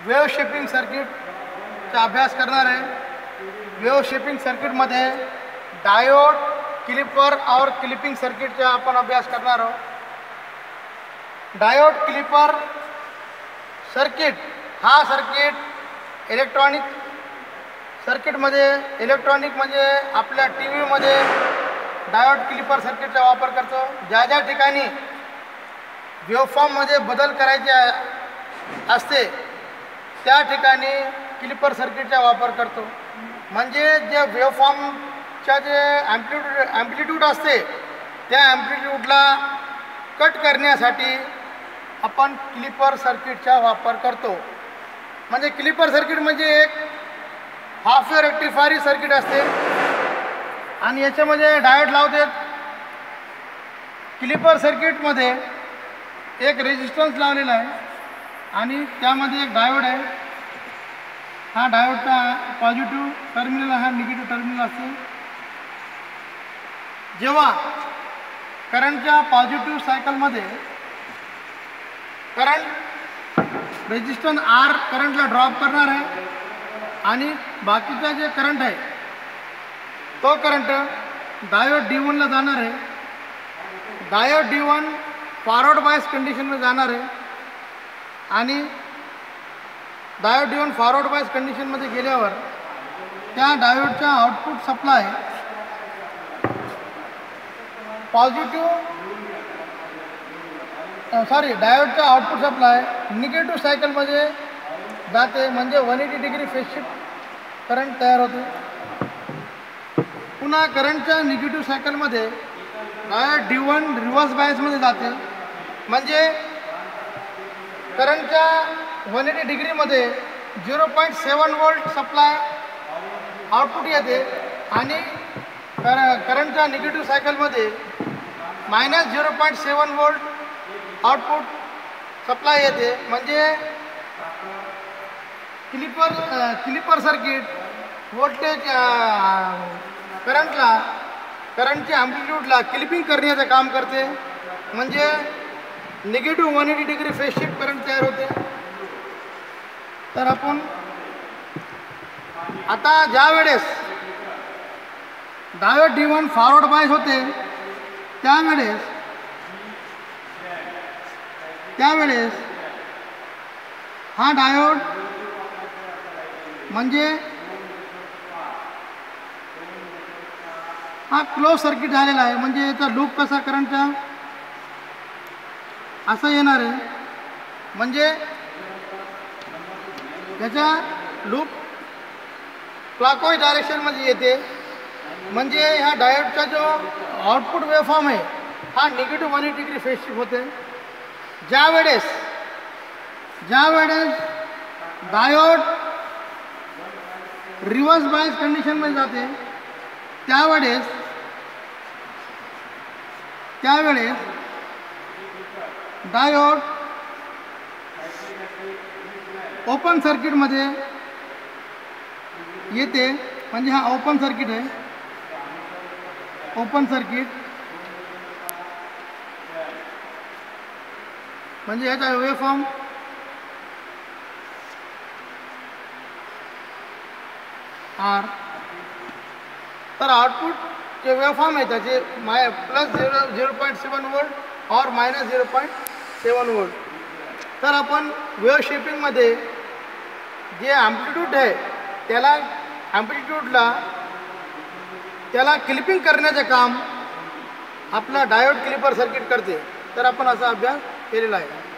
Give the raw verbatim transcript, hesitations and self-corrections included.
Wave shaping सर्किटचा अभ्यास करणार आहे। वेव शेपिंग सर्किटमध्ये डायोड, क्लिपर और क्लिपिंग सर्किटचा आपण अभ्यास करणार आहोत। डायोड क्लिपर सर्किट हा सर्किट इलेक्ट्रॉनिक सर्किटमध्ये इलेक्ट्रॉनिक म्हणजे आपल्या टी व्हीमध्ये डायोड क्लिपर सर्किटचा वापर करतो। ज्या ज्या ठिकाणी वेवफॉर्ममध्ये बदल करायचे असते त्या ठिकाणी क्लिपर सर्किटचा वापर करतो। म्हणजे जे वेवफॉर्मच्या जे ॲम्प्लिट्यूड ॲम्प्लिट्यूड असते त्या ॲम्प्लिट्यूडला कट करण्यासाठी आपण क्लिपर सर्किटचा वापर करतो। म्हणजे क्लिपर सर्किट म्हणजे एक हाफ वेव रेक्टिफायर सर्किट असते आणि याच्यामध्ये डायोड लावतात। क्लिपर सर्किटमध्ये एक रेजिस्टन्स लावलेला आहे आणि त्यामध्ये एक डायोड आहे। हा डायोडचा पॉझिटिव्ह टर्मिनल, हा निगेटिव्ह टर्मिनल असतो। जेव्हा करंटच्या पॉझिटिव्ह सायकलमध्ये करंट रेजिस्टन्स आर करंटला ड्रॉप करणार आहे आणि बाकीचा जे करंट आहे तो करंट डायोड डी वनला जाणार आहे। Diode D one forward bias कंडिशनमध्ये जाणार आहे आणि diode D one forward bias कंडिशनमध्ये गेल्यावर त्या डायोडचा आउटपुट सप्लाय पॉझिटिव्ह सॉरी डायोडचा आउटपुट सप्लाय निगेटिव्ह सायकलमध्ये जाते। म्हणजे one eighty degree phase shift current तयार होते। पुन्हा करंटच्या निगेटिव्ह सायकलमध्ये डायोड डी वन रिव्हर्स बायसमध्ये जाते। म्हणजे करंटच्या वन एटी डिग्रीमध्ये zero point seven volt supply output येते आणि कर करंटच्या निगेटिव्ह सायकलमध्ये minus zero point seven volt output supply येते। म्हणजे क्लिपर क्लिपर सर्किट व्होल्टेज करंटला करंटच्या ॲम्प्लिट्यूडला क्लिपिंग करण्याचं काम करते। म्हणजे negative one eighty degree phase shift current तयार होते। तर आपण आता ज्या वेळेस diode D one forward bias होते त्यावेळेस त्यावेळेस हा डायोड म्हणजे हा क्लोज सर्किट झालेला आहे। म्हणजे याचा लूप कसा करंटचा असं येणार आहे। म्हणजे याचा लूप क्लॉकवाईज डायरेक्शनमध्ये येते। म्हणजे ह्या डायोडचा जो आउटपुट वेवफॉर्म आहे हा negative one eighty degree phase shift होते। ज्या वेळेस ज्या वेळेस डायोड रिव्हर्स बायस कंडिशनमध्ये जाते त्यावेळेस त्यावेळेस डायोड ओपन सर्किटमध्ये येते। म्हणजे हा ओपन सर्किट आहे, ओपन सर्किट म्हणजे याचा वेवफॉर्म आर। तर आउटपुट जे वेवफॉर्म आहे त्याचे माय plus zero zero point seven volt और minus zero point seven volt. तर आपण वेव शेपिंगमध्ये जे ॲम्प्लिट्यूड आहे त्याला ॲम्प्लिट्यूडला त्याला क्लिपिंग करण्याचे काम आपला डायोड क्लिपर सर्किट करते। तर आपण असा अभ्यास केलेला आहे।